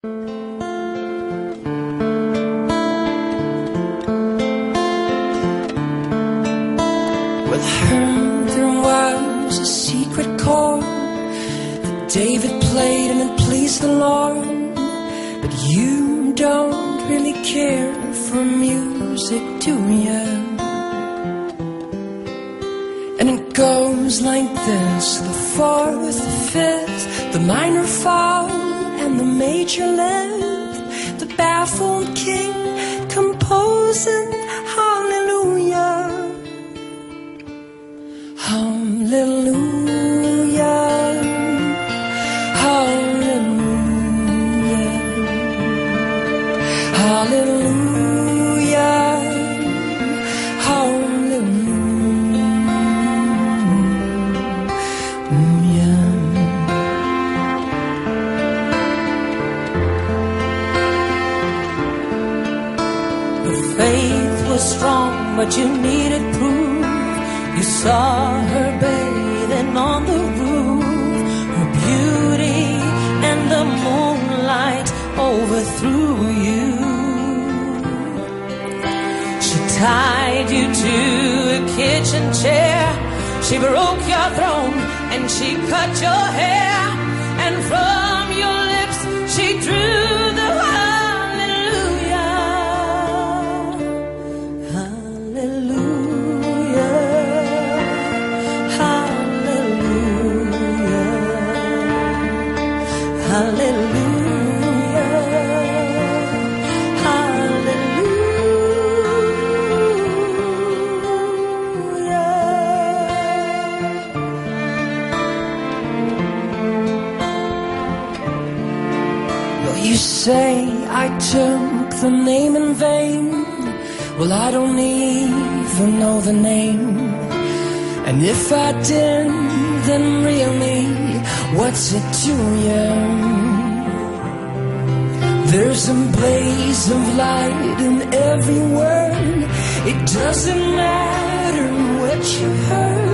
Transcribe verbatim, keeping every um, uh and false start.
With her there was a secret chord that David played and it pleased the Lord. But you don't really care for music, do ya? And it goes like this: the fourth, the fifth, the minor fall, and the major lift. The baffled king composing hallelujah, hallelujah, hallelujah, hallelujah, hallelujah. Her faith was strong, but you needed proof. You saw her bathing on the roof. Her beauty and the moonlight overthrew you. She tied you to a kitchen chair. She broke your throne and she cut your hair. And from your lips she drew the hallelujah, hallelujah, hallelujah, hallelujah, hallelujah. Well, you say I took the name in vain. Well, I don't even know the name. And if I did, then really, what's it to you? There's a blaze of light in every word. It doesn't matter what you heard.